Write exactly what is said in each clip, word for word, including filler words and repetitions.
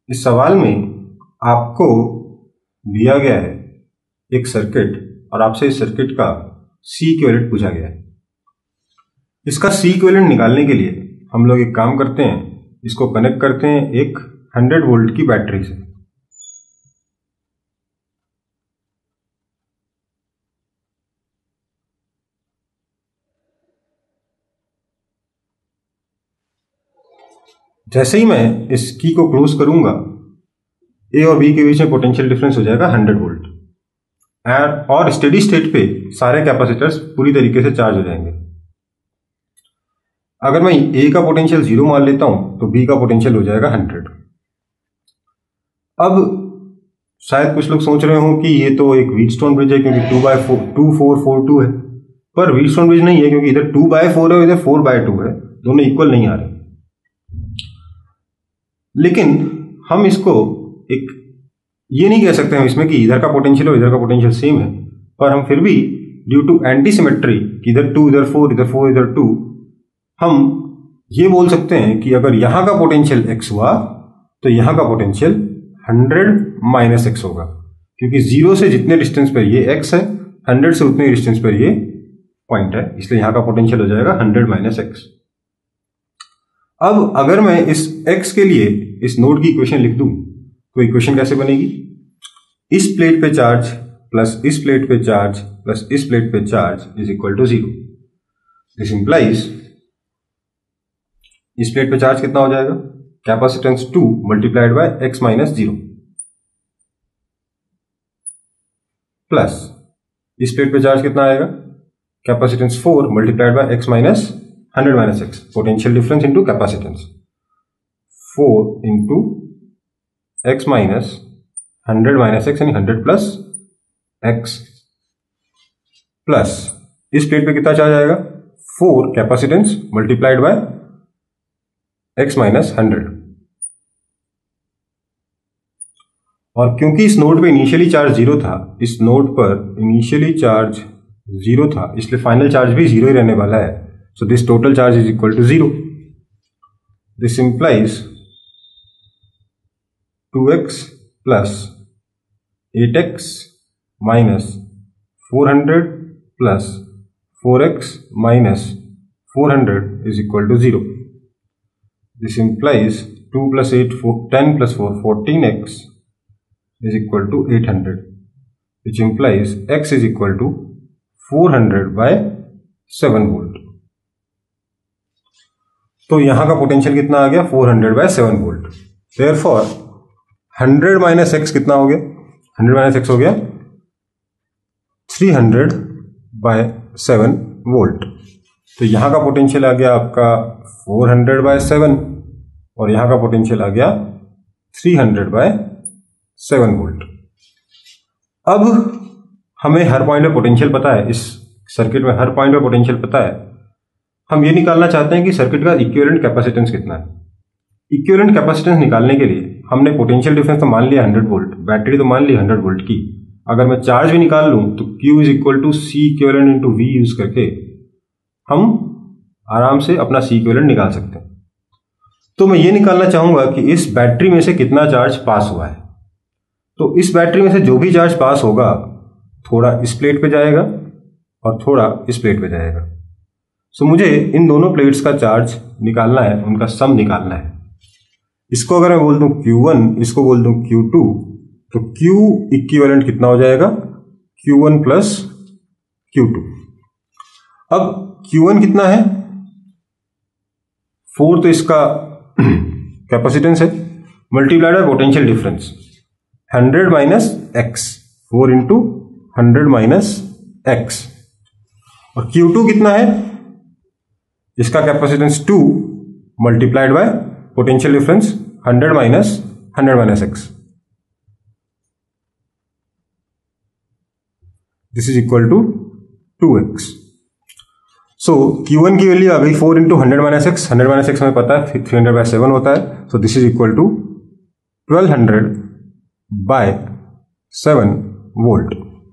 इस सवाल में आपको दिया गया है एक सर्किट और आपसे इस सर्किट का सी इक्विवेलेंट पूछा गया है। इसका सी इक्विवेलेंट निकालने के लिए हम लोग एक काम करते हैं, इसको कनेक्ट करते हैं एक हंड्रेड वोल्ट की बैटरी से। जैसे ही मैं इस की को क्लोज करूंगा, ए और बी के बीच में पोटेंशियल डिफरेंस हो जाएगा हंड्रेड वोल्ट और स्टेडी स्टेट पे सारे कैपेसिटर्स पूरी तरीके से चार्ज हो जाएंगे। अगर मैं ए का पोटेंशियल जीरो मान लेता हूं तो बी का पोटेंशियल हो जाएगा हंड्रेड। अब शायद कुछ लोग सोच रहे हो कि ये तो एक व्हीटस्टोन ब्रिज है क्योंकि two by four two four four two है, पर व्हीटस्टोन ब्रिज नहीं है क्योंकि इधर टू बाय फोर है, इधर फोर बाय टू है, दोनों इक्वल नहीं आ रहे। लेकिन हम इसको एक ये नहीं कह सकते हम इसमें कि इधर का पोटेंशियल और इधर का पोटेंशियल सेम है, पर हम फिर भी ड्यू टू एंटी सिमेट्री कि इधर टू इधर फोर इधर फोर इधर टू, हम ये बोल सकते हैं कि अगर यहां का पोटेंशियल x हुआ तो यहां का पोटेंशियल हंड्रेड माइनस एक्स होगा, क्योंकि जीरो से जितने डिस्टेंस पर ये x है, हंड्रेड से उतने डिस्टेंस पर ये पॉइंट है, इसलिए यहां का पोटेंशियल हो जाएगा हंड्रेड माइनस एक्स। अब अगर मैं इस x के लिए इस नोड की इक्वेशन लिख दूं तो इक्वेशन कैसे बनेगी? इस प्लेट पे चार्ज प्लस इस प्लेट पे चार्ज प्लस इस प्लेट पे charge is equal to zero. This implies इस प्लेट पे चार्ज कितना हो जाएगा? Capacitance two multiplied by x minus zero, plus इस प्लेट पे चार्ज कितना आएगा? Capacitance four multiplied by x minus hundred minus x, potential difference into capacitance, four into x minus hundred minus x यानी hundred plus x, plus इस plate पे कितना charge आएगा? Four capacitance multiplied by x minus hundred. और क्योंकि इस node पे initially charge zero था, इस नोड पर इनिशियली चार्ज जीरो था, इसलिए फाइनल चार्ज भी जीरो ही रहने वाला है। So this total charge is equal to zero. This implies two x plus eight x minus four hundred plus four x minus four hundred is equal to zero. This implies two plus eight, ten plus four, fourteen x is equal to eight hundred, which implies x is equal to four hundred by seven volt. तो यहां का potential कितना आ गया? Four hundred by seven volt. Therefore hundred minus x कितना हो गया? Hundred minus x हो गया three hundred by seven volt. तो यहां का पोटेंशियल आ गया आपका फोर हंड्रेड बाय सेवन और यहां का पोटेंशियल आ गया three hundred by seven volt. अब हमें हर पॉइंट पे पोटेंशियल पता है, इस सर्किट में हर पॉइंट पे पोटेंशियल पता है। हम ये निकालना चाहते हैं कि सर्किट का इक्विवेलेंट कैपेसिटेंस कितना है। इक्विवेलेंट कैपेसिटेंस निकालने के लिए हमने पोटेंशियल डिफरेंस तो मान लिया हंड्रेड वोल्ट, बैटरी तो मान ली हंड्रेड वोल्ट की। अगर मैं चार्ज भी निकाल लूं तो Q is equal to C equivalent into V use करके हम आराम से अपना सी इक्विवेलेंट निकाल सकते हैं। तो मैं ये निकालना चाहूंगा कि इस बैटरी में से कितना चार्ज पास हुआ है। तो इस बैटरी में से जो भी चार्ज पास होगा थोड़ा इस प्लेट पे जाएगा और थोड़ा इस प्लेट पे जाएगा। सो मुझे इन दोनों प्लेट्स का चार्ज निकालना है, उनका सम निकालना है। इसको अगर मैं बोल दूं क्यू वन, इसको बोल दूं क्यू टू, तो Q इक्विवेलेंट कितना हो जाएगा? Q one plus Q two. अब क्यू वन कितना है? फोर तो इसका कैपेसिटेंस है, multiplied by potential difference hundred minus x, four into hundred minus x. और क्यू टू कितना है? इसका capacitance two multiplied by potential difference hundred minus hundred minus x. This is equal to two x. So Q one की value आ गई four into hundred minus x, hundred minus x हमें पता है three hundred by seven होता है। So this is equal to twelve hundred by seven volt.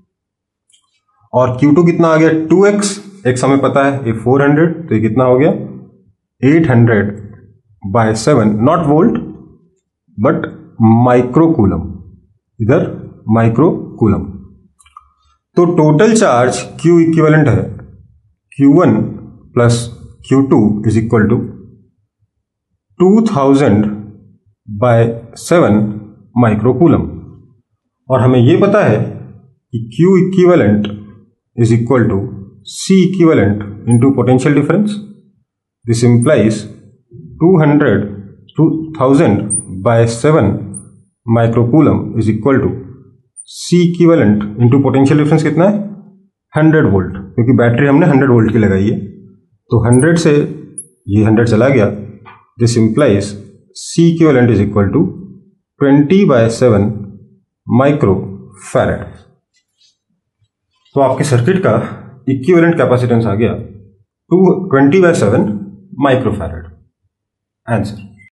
और Q two कितना आ गया? टू एक्स, एक्स हमें पता है ये फोर हंड्रेड, तो ये कितना हो गया? Eight hundred by seven, not volt but microcoulomb, इधर माइक्रोकूलम। तो टोटल चार्ज Q इक्विवेलेंट है Q one plus Q two is equal to two thousand by seven microcoulomb. और हमें ये पता है कि Q equivalent is equal to C equivalent into potential difference. This implies two hundred two thousand by seven microcoulomb is equal to C equivalent into potential difference कितना है, hundred volt, क्योंकि battery हमने हंड्रेड वोल्ट की लगाई है। तो hundred से ये हंड्रेड चला गया। This implies C equivalent is equal to twenty by seven micro farad. तो आपके सर्किट का इक्विवेलेंट कैपेसिटेंस आ गया two twenty by seven micro farad. Answer.